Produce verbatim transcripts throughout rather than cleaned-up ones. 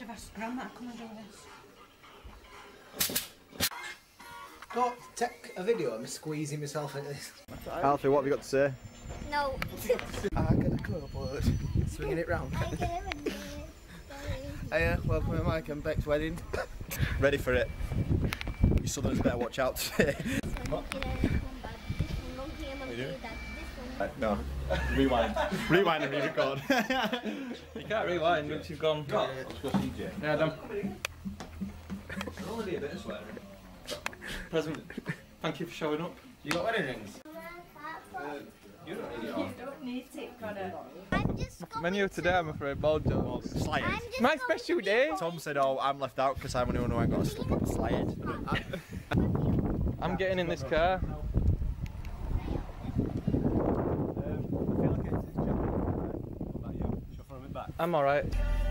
I've asked Grandma to come and do this. Go take a video of me squeezing myself into this. Alfie, what have you got to say? No. I got a club swinging it round. Hiya, welcome to Mike and Beck's wedding. Ready for it? You Southerners better watch out today. No. Rewind. Rewind and re-record. You can't rewind once you've gone. No. Let's go C J. Yeah, done. I'll only be a bit of swearing. Present. Thank you for showing up. You got wedding rings? Uh, you don't need it on. You don't need it, Connor. Menu today, I'm afraid, ball jobs. Slide. My special day. Tom said, oh, I'm left out because I'm the only one who ain't got a slip on slide. I'm getting in this car. I'm alright.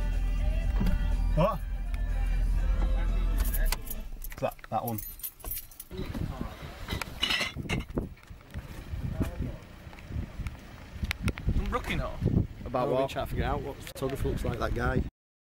What? That, that one. I'm rookie now. About what? Trying to figure out what photographer looks like, that guy.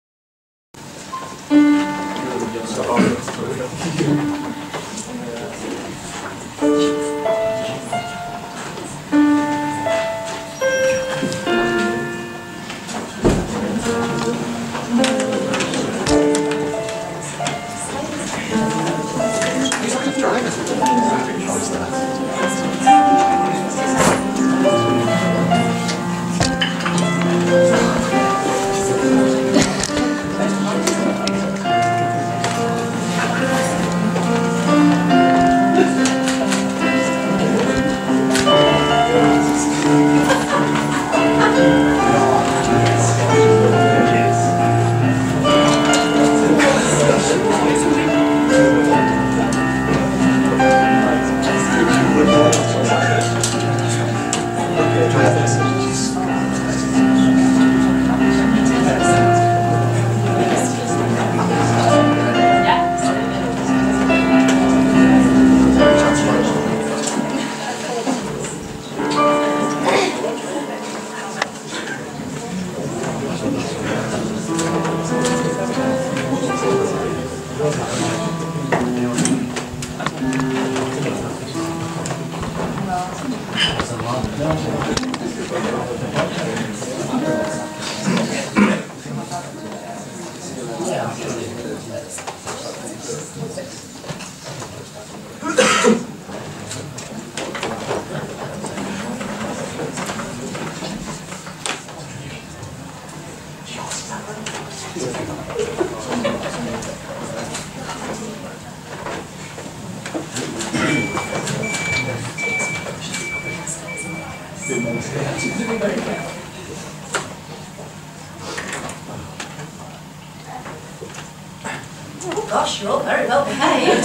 Oh gosh, you're all very well behaved.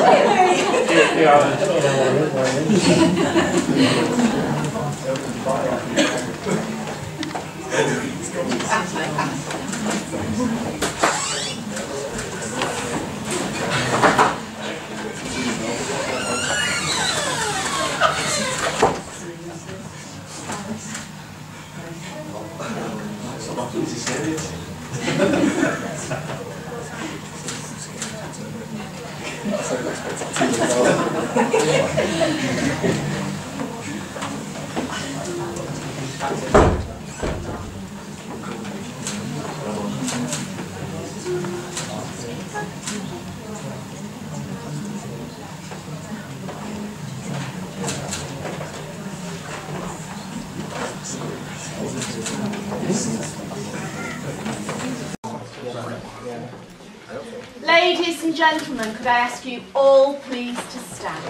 Ladies and gentlemen, could I ask you all please to stand?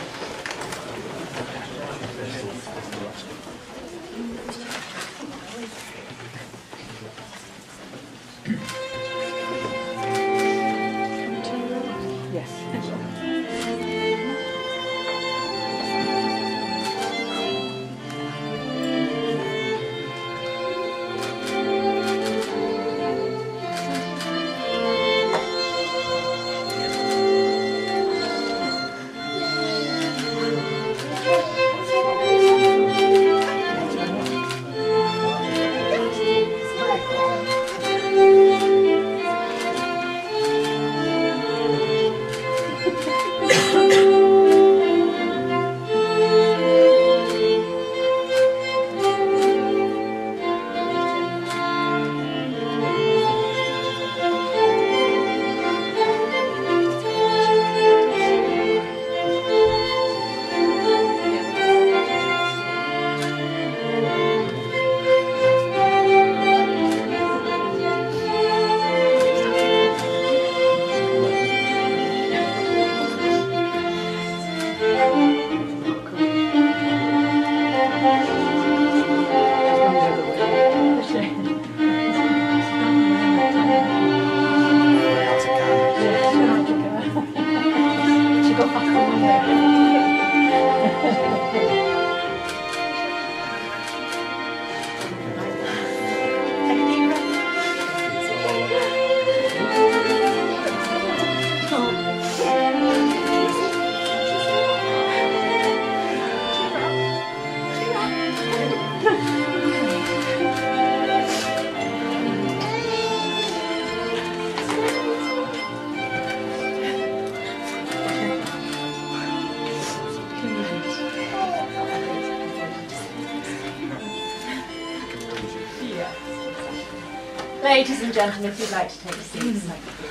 Ladies and gentlemen, if you'd like to take a seat, thank you.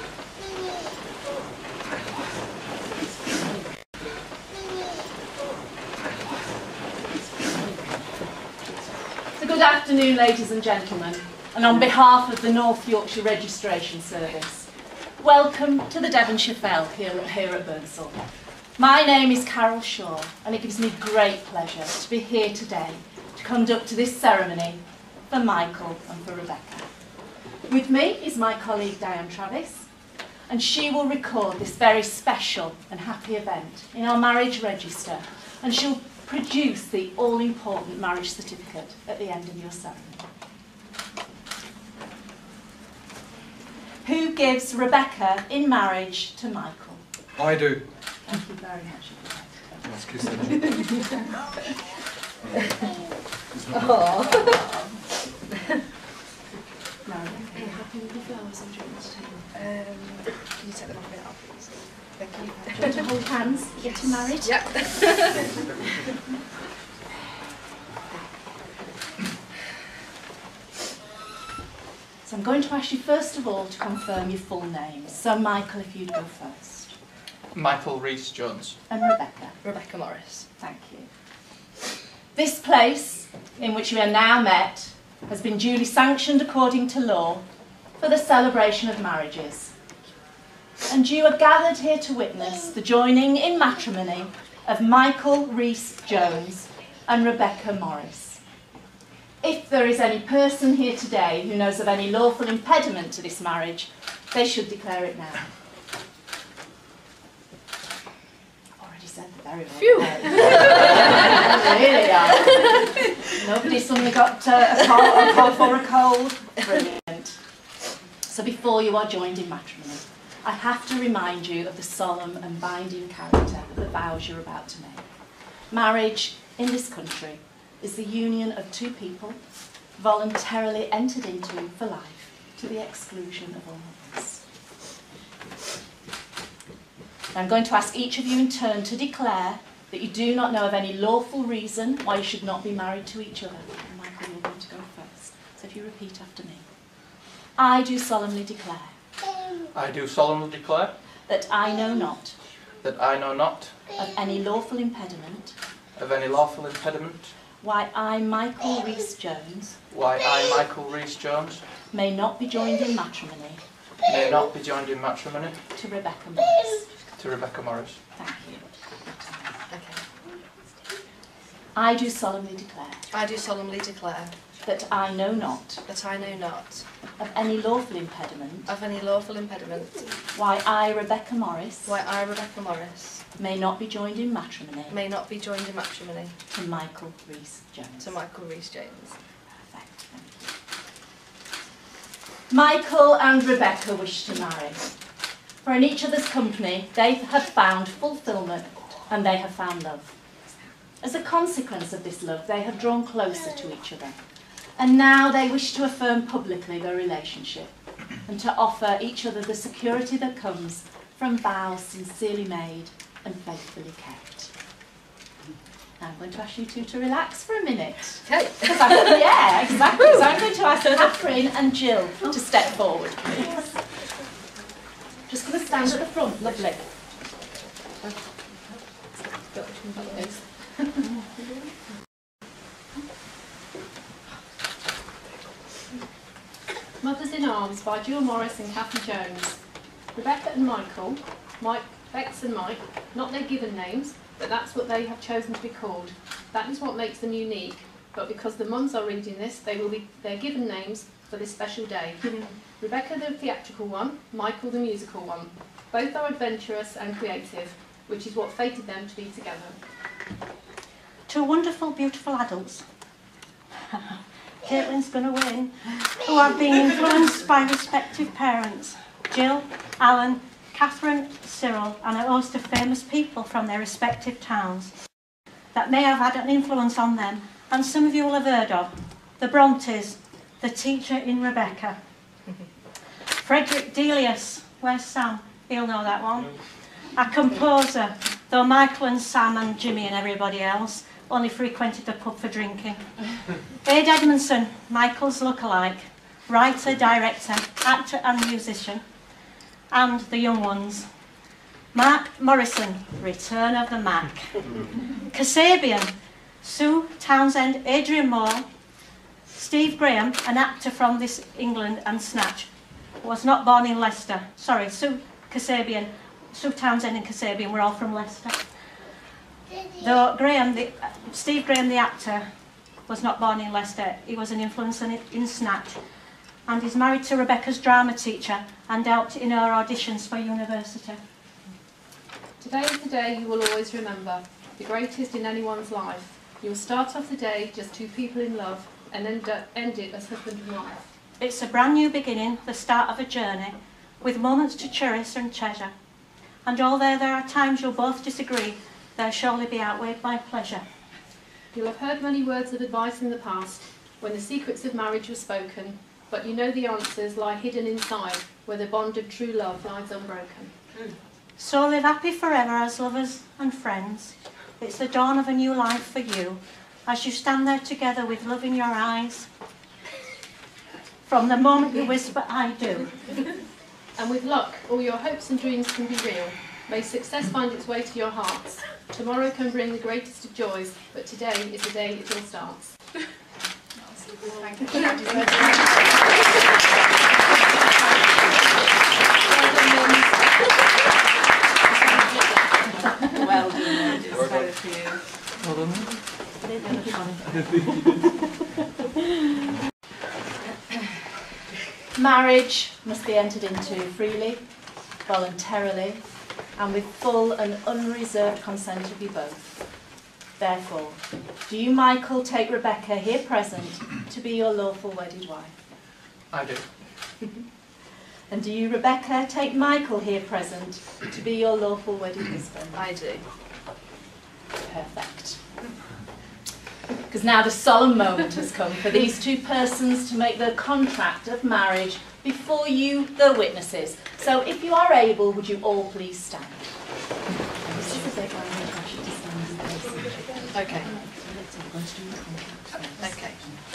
So good afternoon, ladies and gentlemen, and on behalf of the North Yorkshire Registration Service, welcome to the Devonshire Fell here, here at Burnsall. My name is Carol Shaw, and it gives me great pleasure to be here today to conduct this ceremony for Michael and for Rebecca. With me is my colleague Diane Travis, and she will record this very special and happy event in our marriage register, and she'll produce the all-important marriage certificate at the end of your ceremony. Who gives Rebecca in marriage to Michael? I do. Thank you very much. Let's kiss them. Oh. Now, are you happy with the flowers or do you want to take them? Um, can you take them off now, please? Thank you. Do you want to hold hands, get you married? Yep. So I'm going to ask you first of all to confirm your full names. So Michael, if you'd go first. Michael Rees-Jones. And Rebecca. Rebecca Morris. Thank you. This place in which we are now met has been duly sanctioned according to law for the celebration of marriages. And you are gathered here to witness the joining in matrimony of Michael Rees-Jones and Rebecca Morris. If there is any person here today who knows of any lawful impediment to this marriage, they should declare it now. I've already said the very well. Phew! Really are. Nobody suddenly got uh, a, cold, a cough or a cold. Brilliant. So before you are joined in matrimony, I have to remind you of the solemn and binding character of the vows you're about to make. Marriage in this country is the union of two people voluntarily entered into for life to the exclusion of all others. I'm going to ask each of you in turn to declare that you do not know of any lawful reason why you should not be married to each other. And Michael, you're going to go first. So if you repeat after me. I do solemnly declare. I do solemnly declare That I know not that I know not of any lawful impediment of any lawful impediment why I, Michael Rees-Jones, why I, Michael Rees-Jones, may not be joined in matrimony may not be joined in matrimony to Rebecca Morris. to Rebecca Morris. Thank you. Okay. I do solemnly declare I do solemnly declare that I know not that I know not of any lawful impediment of any lawful impediment why I, Rebecca Morris, why I, Rebecca Morris, may not be joined in matrimony may not be joined in matrimony to Michael Rees-Jones. to Michael Rees-Jones. Perfect, thank you. Michael and Rebecca wish to marry. For in each other's company, they have found fulfilment and they have found love. As a consequence of this love, they have drawn closer to each other. And now they wish to affirm publicly their relationship and to offer each other the security that comes from vows sincerely made and faithfully kept. Now I'm going to ask you two to relax for a minute. Okay. Yeah, exactly. So I'm going to ask Catherine and Jill to step forward, please. Just going to stand at the front. Lovely. Mothers in Arms by Jill Morris and Cathy Jones. Rebecca and Michael, Mike, Bex and Mike, not their given names, but that's what they have chosen to be called. That is what makes them unique, but because the mums are reading this, they will be their given names for this special day. Rebecca the theatrical one, Michael the musical one. Both are adventurous and creative, which is what fated them to be together. Two wonderful, beautiful adults. Caitlin's going to win, who have been influenced by respective parents, Jill, Alan, Catherine, Cyril, and a host of famous people from their respective towns that may have had an influence on them, and some of you will have heard of. The Brontes, the teacher in Rebecca. Frederick Delius, where's Sam? He'll know that one. A composer, though Michael and Sam and Jimmy and everybody else only frequented the pub for drinking. Aid Edmondson, Michael's lookalike. writer, director, actor and musician, and the young ones. Mark Morrison, Return of the Mac. Kasabian, Sue Townsend, Adrian Moore. Steve Graham, an actor from This England and Snatch, was not born in Leicester. Sorry, Sue Kasabian, Sue Townsend and Kasabian were all from Leicester. Though Graham, the, Steve Graham, the actor, was not born in Leicester. He was an influencer in, in Snatch, and is married to Rebecca's drama teacher and helped in her auditions for university. Today is the day you will always remember, the greatest in anyone's life. You will start off the day just two people in love, and end, up, end it as husband and wife. It's a brand new beginning, the start of a journey, with moments to cherish and treasure. And although there are times you'll both disagree, they'll surely be outweighed by pleasure. You'll have heard many words of advice in the past, when the secrets of marriage were spoken, but you know the answers lie hidden inside, where the bond of true love lies unbroken. So live happy forever as lovers and friends. It's the dawn of a new life for you, as you stand there together with love in your eyes. From the moment you whisper, I do. And with luck, all your hopes and dreams can be real. May success find its way to your hearts. Tomorrow can bring the greatest of joys, but today is the day it all starts. Thank you. Well done, ladies. Well done. Both of you. Well done. Marriage must be entered into freely, voluntarily, and with full and unreserved consent of you both. Therefore, do you, Michael, take Rebecca here present to be your lawful wedded wife? I do. And do you, Rebecca, take Michael here present to be your lawful wedded husband? I do. Perfect. Because now the solemn moment has come for these two persons to make the contract of marriage before you, the witnesses. So if you are able, would you all please stand? This is a big one, I want you to stand. Okay. Okay.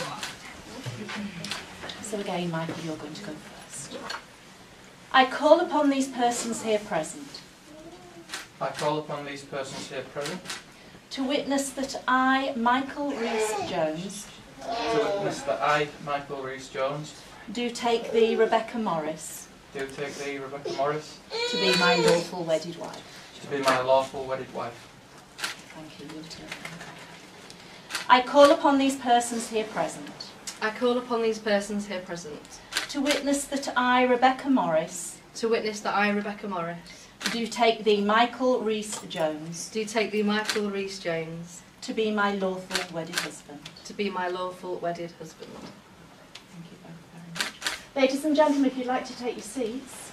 So again, Michael, you're going to go first. I call upon these persons here present I call upon these persons here present to witness that I, Michael Rees-Jones, to witness that I, Michael Rees-Jones, do take thee, Rebecca Morris, do take thee, Rebecca Morris, to be my lawful wedded wife. to be my lawful wedded wife. Thank you, you too. I call upon these persons here present I call upon these persons here present to witness that I, Rebecca Morris, to witness that I, Rebecca Morris, do take thee, Michael Rees-Jones, do take thee, Michael Rees-Jones, to be my lawful wedded husband. to be my lawful wedded husband. Thank you both very much. Ladies and gentlemen, if you'd like to take your seats.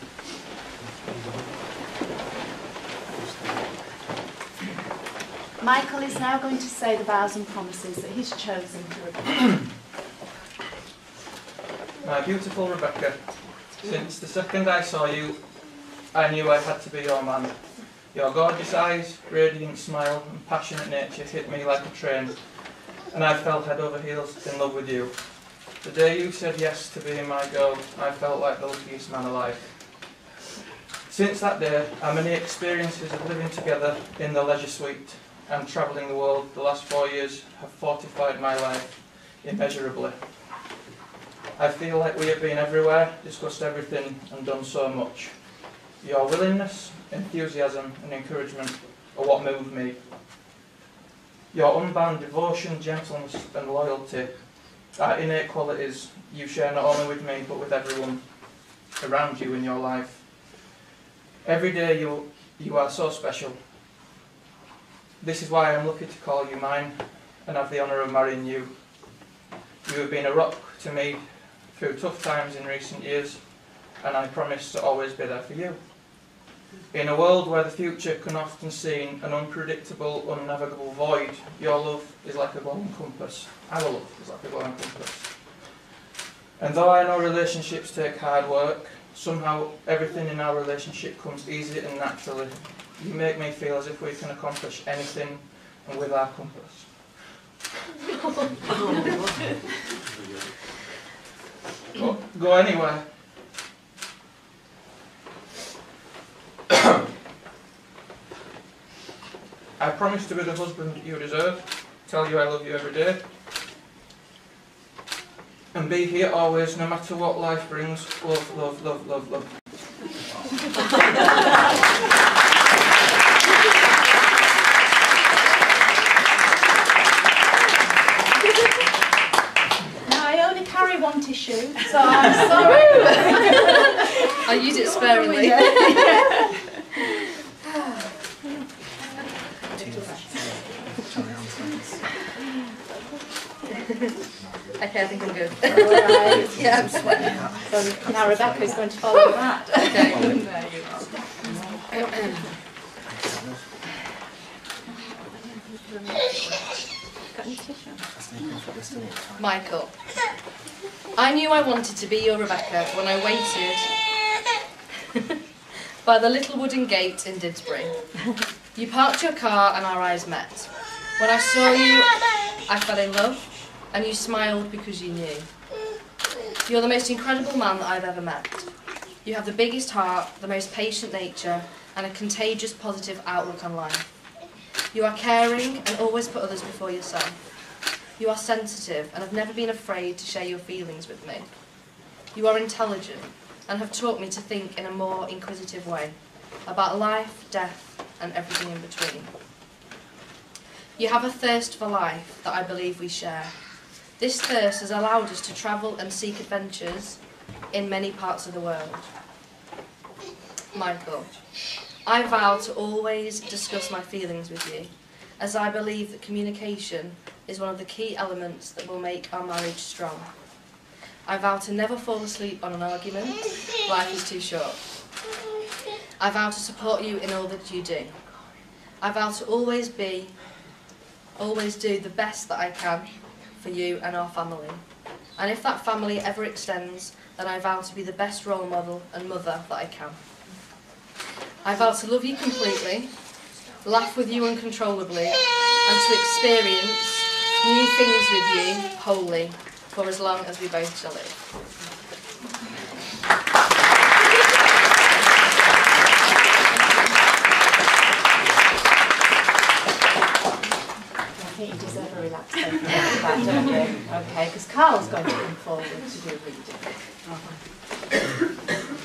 Michael is now going to say the vows and promises that he's chosen to Rebecca. My beautiful Rebecca, since the second I saw you, I knew I had to be your man. Your gorgeous eyes, radiant smile and passionate nature hit me like a train, and I fell head over heels in love with you. The day you said yes to being my girl, I felt like the luckiest man alive. Since that day, our many experiences of living together in the leisure suite and travelling the world the last four years have fortified my life immeasurably. I feel like we have been everywhere, discussed everything and done so much. Your willingness, enthusiasm and encouragement are what move me. Your unbound devotion, gentleness and loyalty are innate qualities you share not only with me but with everyone around you in your life. Every day you, you are so special. This is why I am lucky to call you mine and have the honour of marrying you. You have been a rock to me through tough times in recent years, and I promise to always be there for you. In a world where the future can often seem an unpredictable, unnavigable void, your love is like a glowing compass. Our love is like a glowing compass. And though I know relationships take hard work, somehow everything in our relationship comes easy and naturally. You make me feel as if we can accomplish anything, and with our compass. Oh, go anywhere. I promise to be the husband you deserve, tell you I love you every day, and be here always no matter what life brings. Love, love, love, love, love. Now I only carry one tissue, so I'm sorry. I use it sparingly. Okay, I think I'm good. Alright. Yeah, I'm sweating. So now Rebecca's going to follow that. Okay. There you are. Michael, I knew I wanted to be your Rebecca when I waited by the little wooden gate in Didsbury. You parked your car and our eyes met. When I saw you, I fell in love, and you smiled because you knew. You're the most incredible man that I've ever met. You have the biggest heart, the most patient nature, and a contagious positive outlook on life. You are caring and always put others before yourself. You are sensitive and have never been afraid to share your feelings with me. You are intelligent and have taught me to think in a more inquisitive way about life, death, and everything in between. You have a thirst for life that I believe we share. This thirst has allowed us to travel and seek adventures in many parts of the world. Michael, I vow to always discuss my feelings with you, as I believe that communication is one of the key elements that will make our marriage strong. I vow to never fall asleep on an argument. Life is too short. I vow to support you in all that you do. I vow to always be, always do the best that I can for you and our family. And if that family ever extends, then I vow to be the best role model and mother that I can. I vow to love you completely, laugh with you uncontrollably, and to experience new things with you wholly for as long as we both shall live. I think you deserve a relaxation after that, don't you? Okay, because Carl's going to come forward to do a reading.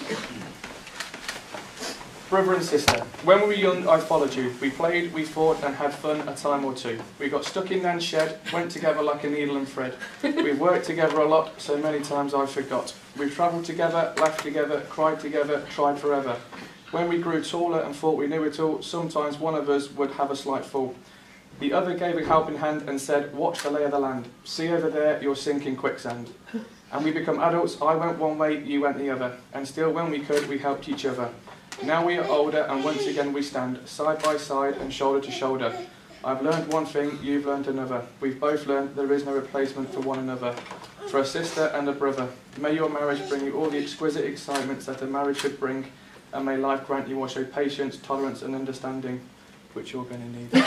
Brother and sister, when we were young I followed you. We played, we fought and had fun a time or two. We got stuck in Nan's shed, went together like a needle and thread. We've worked together a lot, so many times I forgot. We've travelled together, laughed together, cried together, tried forever. When we grew taller and thought we knew it all, sometimes one of us would have a slight fall. The other gave a helping hand and said, watch the lay of the land. See over there, you'll sink in quicksand. And we become adults, I went one way, you went the other. And still when we could, we helped each other. Now we are older and once again we stand, side by side and shoulder to shoulder. I've learned one thing, you've learned another. We've both learned there is no replacement for one another. For a sister and a brother, may your marriage bring you all the exquisite excitements that a marriage should bring, and may life grant you also patience, tolerance and understanding, which you're going to need.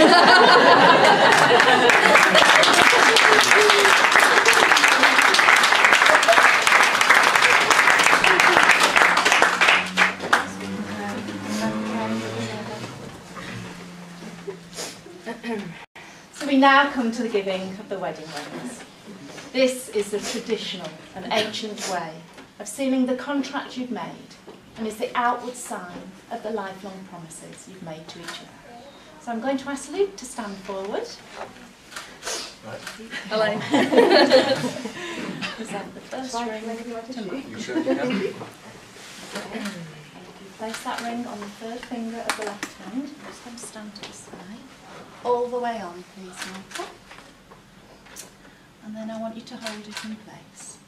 So we now come to the giving of the wedding rings. This is the traditional and ancient way of sealing the contract you've made, and is the outward sign of the lifelong promises you've made to each other. So I'm going to ask Luke to stand forward. Right. Hello. Present the first ring to Mike. You certainly can. Place that ring on the third finger of the left hand. I'm just going to stand to the side. All the way on, please, Michael. And then I want you to hold it in place.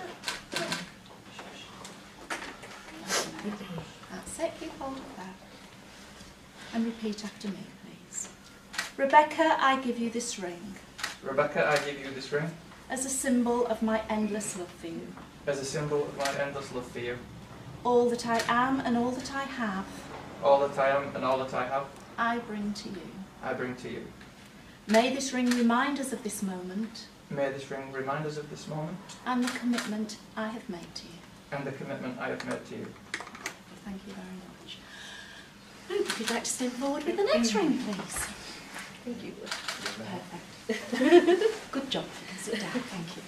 That's it, keep hold of that. And repeat after me, please. Rebecca, I give you this ring Rebecca, I give you this ring as a symbol of my endless love for you. as a symbol of my endless love for you. All that I am and all that I have, All that I am and all that I have, I bring to you. I bring to you. May this ring remind us of this moment May this ring remind us of this moment and the commitment I have made to you. and the commitment I have made to you. Thank you very much. Luke, if you'd like to step forward with the next ring, please. Thank you. Perfect. Good job. Sit down. Thank you.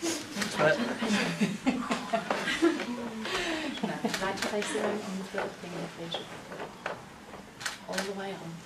No, I'd like to place the ring on the little finger, please. All the way on.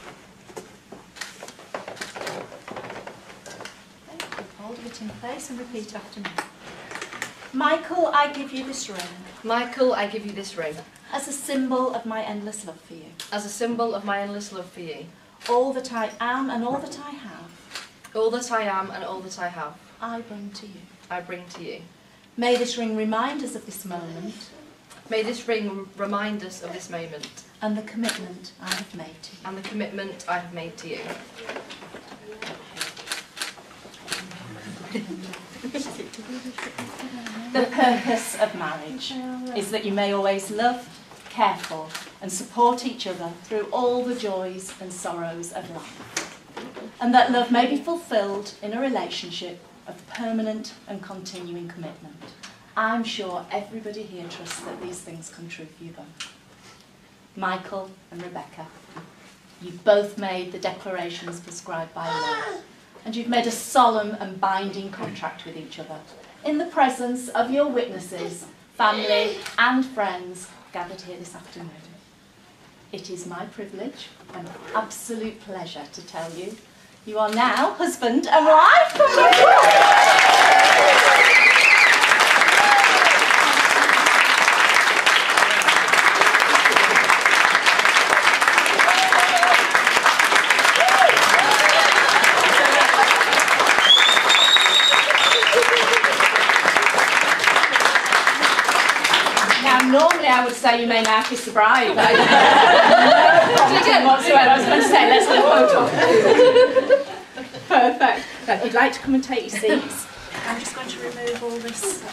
Okay, hold it in place and repeat after me. Michael, I give you this ring Michael, I give you this ring as a symbol of my endless love for you. as a symbol of my endless love for you. All that I am and all that I have, All that I am and all that I have, I bring to you. I bring to you. May this ring remind us of this moment May this ring remind us of this moment and the commitment I have made to you. and the commitment I have made to you. The purpose of marriage is that you may always love, care for and support each other through all the joys and sorrows of life, and that love may be fulfilled in a relationship of permanent and continuing commitment. I'm sure everybody here trusts that these things come true for you both. Michael and Rebecca, you both made the declarations prescribed by law, and you've made a solemn and binding contract with each other in the presence of your witnesses, family and friends gathered here this afternoon. It is my privilege and absolute pleasure to tell you you are now husband and wife. Normally I would say you may now kiss the bride, but I didn't whatsoever. I was going to say, let's have a photo. Perfect. Now, if you'd like to come and take your seats, I'm just going to remove all this.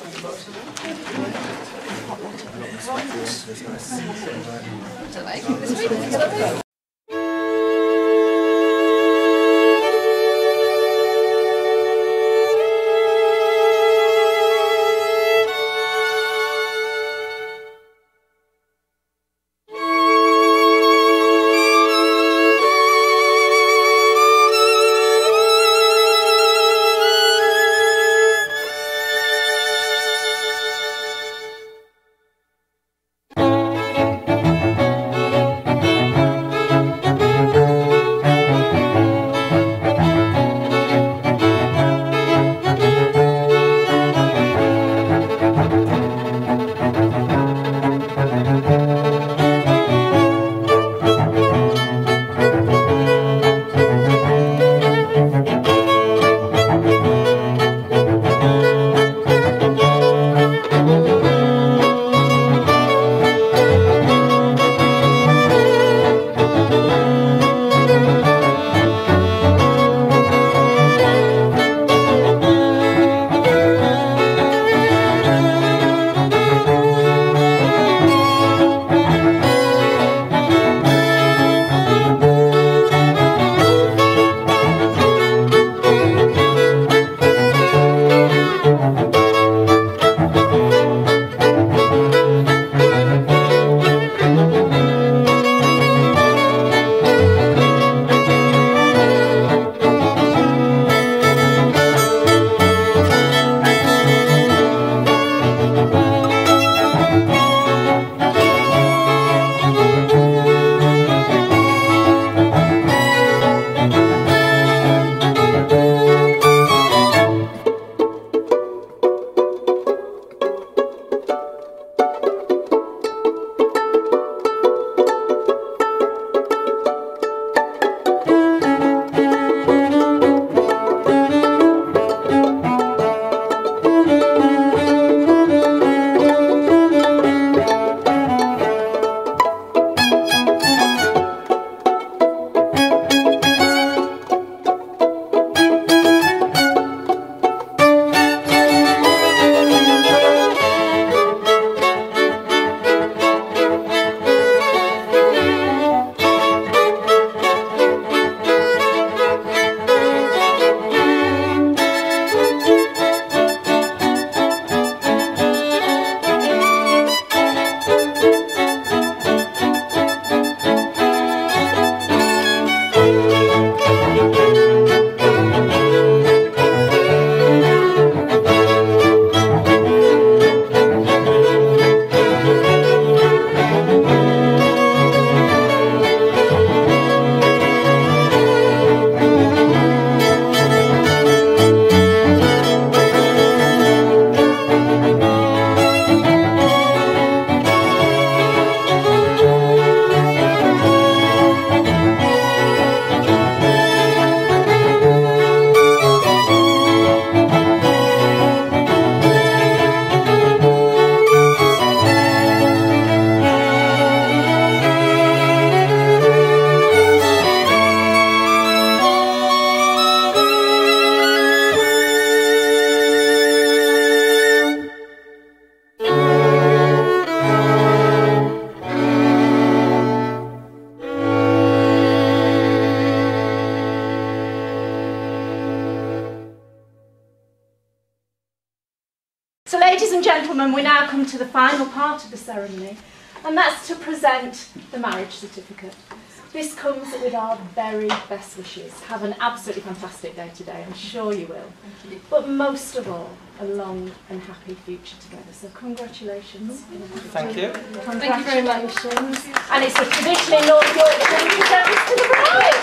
So ladies and gentlemen, we now come to the final part of the ceremony, and that's to present the marriage certificate. This comes with our very best wishes. Have an absolutely fantastic day today, I'm sure you will. Thank you. But most of all, a long and happy future together. So congratulations. Thank you. Congratulations. Thank you very much. And it's a tradition in North Yorkshire to present to the bride.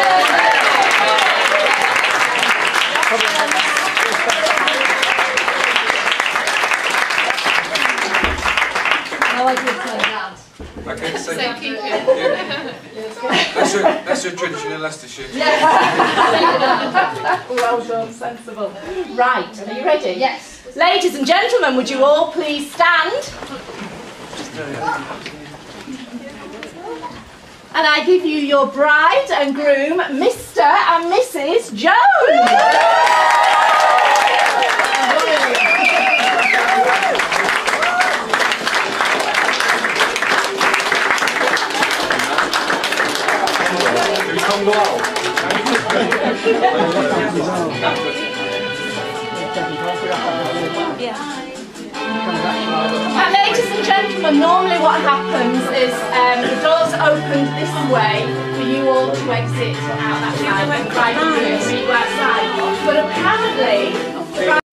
How I did play that. Okay, so Thank you. that's your, that's your tradition in Leicestershire. Well done, sensible. Right, are you ready? Yes. Ladies and gentlemen, would you all please stand? And I give you your bride and groom, Mister and Missus Jones. And ladies and gentlemen, normally what happens is um, the doors opened this way for you all to exit out that side and the bride and groom for you outside. But apparently, the bride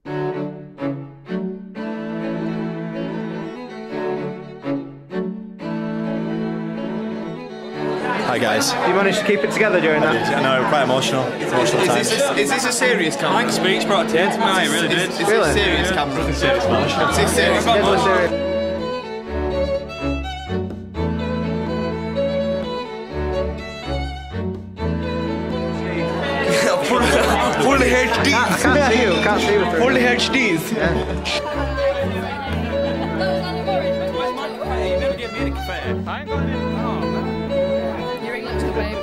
Hi guys. You managed to keep it together during that? I know, quite emotional. Emotional Is times. this, is this a serious camera? Thanks, speech brought tears to my eye, it really did. Is, is Really? this a serious camera? It's serious, man. Is this serious? Deadly serious. Full, full H D. I can't see you, can't see you through. Full H Ds. Yeah. Your ring looks good, babe.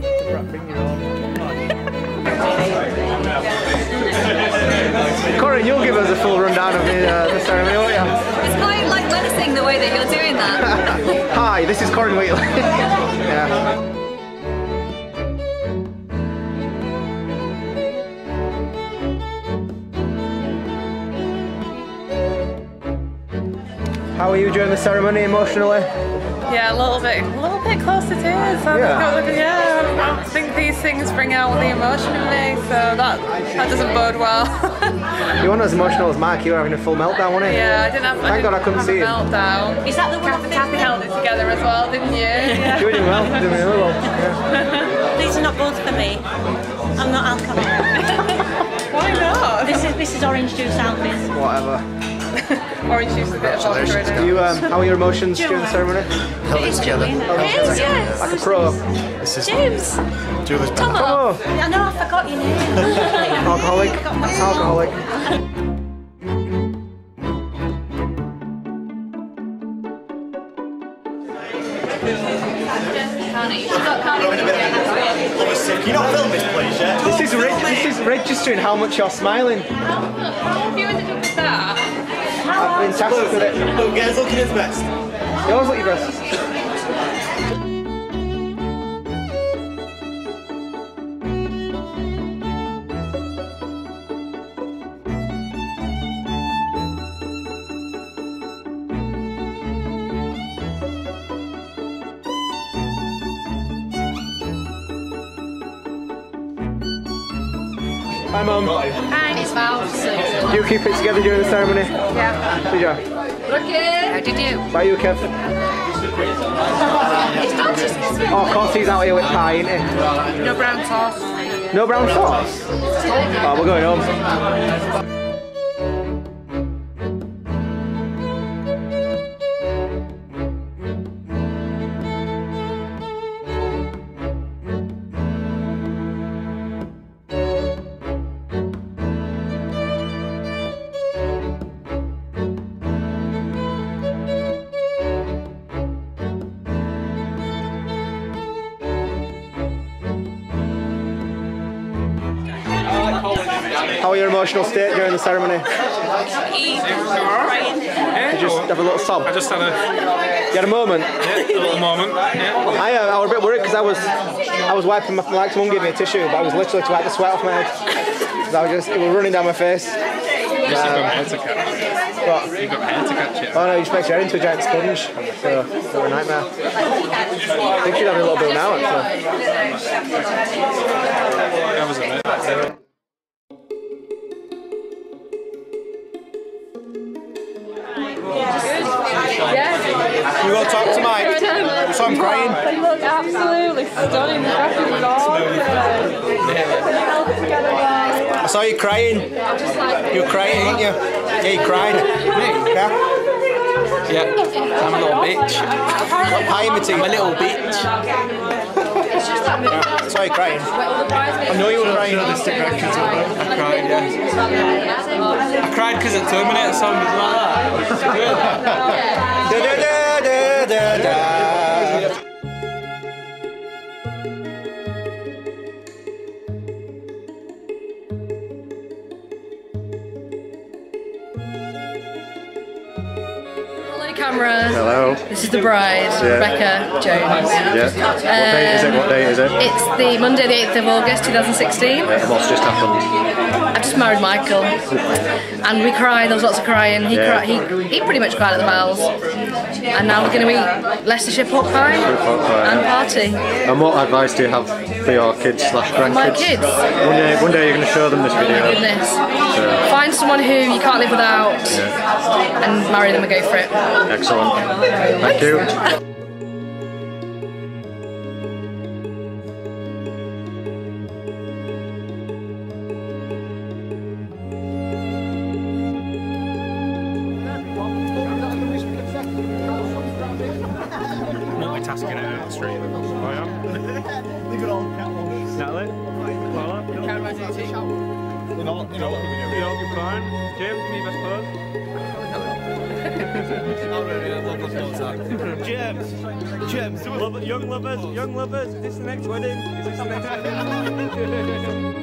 Corinne, you'll give us a full rundown of the, uh, the ceremony, won't you? It's quite like menacing the way that you're doing that. Hi, this is Corinne Wheatley. Yeah. How are you during the ceremony emotionally? Yeah, a little bit, a little bit close to tears. I Yeah. think, yeah, I think these things bring out the emotion in me, so that that doesn't bode well. You weren't as emotional as Mark, you were having a full meltdown, weren't you? Yeah, I didn't have. Thank God I couldn't have see a it. meltdown. Is that the one? Kathy, Kathy held it together as well, didn't you? Yeah. Doing well, doing really well. Yeah. These are not good for me. I'm not alcoholic. Why not? This is this is orange juice out this. Whatever. Orange juice with a bit of vodka in it. You, um, how are your emotions during the ceremony? Held it together. Yes, yes. Like a pro. This is James. Julie's Come Oh, on. I know, I forgot your name. alcoholic. Alcoholic. Can you not film this, please, yeah? This is, reg this is registering how much you're smiling. How have you ended up with that? I've been tasked with it. Look, guys, looking his best. You always look your best. Hi, Mum. Hi, it's Val. Did you keep it together during the ceremony? Yeah. Did you? Okay. How did you? By you, Kev? Oh, of course he's out here with pie, isn't he? No brown sauce. No brown sauce? Oh, we're going home. How are your emotional state during the ceremony? Did you just have a little sob? I just had a, You had a moment? yeah, a little moment. Yeah. I, uh, I was a bit worried because I was I was wiping my, like someone gave me a tissue, but I was literally to wipe the sweat off my head. 'Cause I was just, it was running down my face. You've got my head to catch. What? You've got my head to catch it. Oh no, you expect your head into a giant sponge. So, it's a nightmare. I think she'd have a little bill now, actually. That was a bit. You go talk to Mike. So I'm crying. They look absolutely stunning. The graphics are gorgeous. I saw you crying. You were crying, ain't you? Yeah, you cried. Yeah. Yeah, I'm a little bitch. Hi, Matty. I'm a little bitch. I saw you crying. I know you were crying. I cried, yeah. I cried because it Terminator song was like that. Da, da, da, da, da, da. Cameras. Hello. This is the bride, Yeah. Rebecca Jones. Yeah. What date is it? What date is it? It's the Monday the eighth of August two thousand sixteen. Yeah, what's just happened? I just married Michael. And we cried, there was lots of crying. He Yeah. cried, he, he pretty much cried at the bells. And now we're going to eat Leicestershire pork pie Pork pie, and yeah. party. And what advice do you have for your kids slash grandkids? My kids? One day, one day you're going to show them this Oh video. my goodness. So, Find someone who you can't live without yeah. and marry them and go for it. Excellent. Thank you. Multitasking out on the street. I am. Look at all the catwalks. Natalie? Paula? Camera duty. You know, you know, you know, good plan. James, give me your best pose. James! James! Love, young lovers, young lovers, is this the next wedding? Is this the next wedding?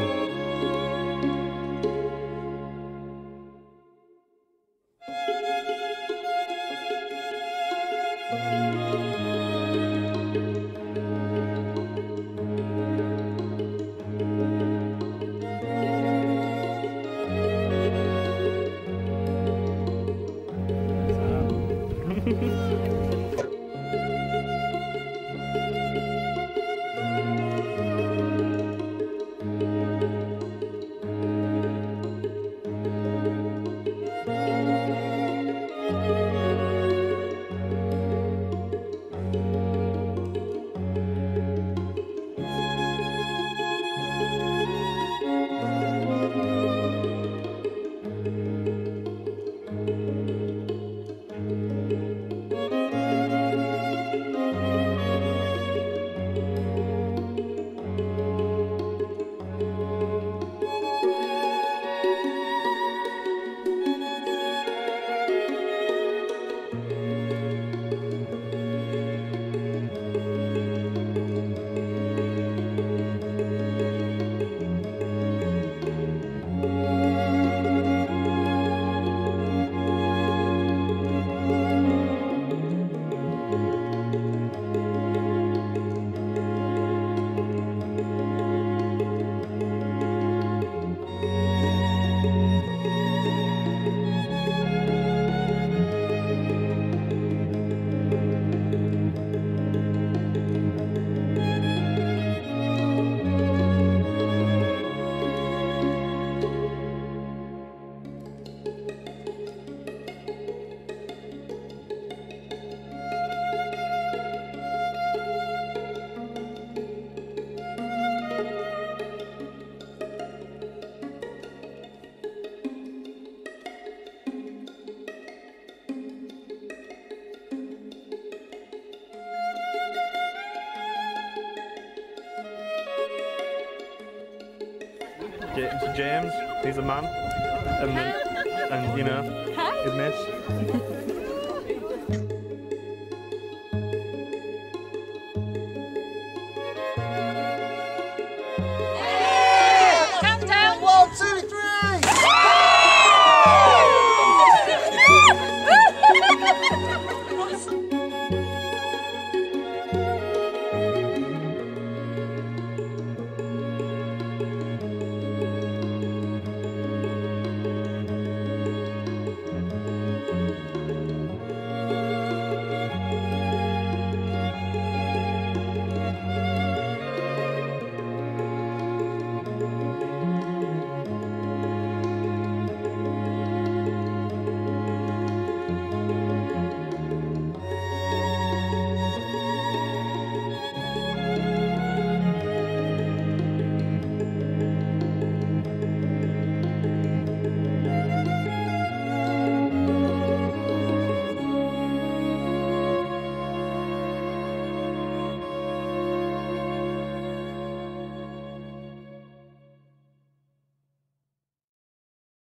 James, James, he's a man, and, and you know, his miss.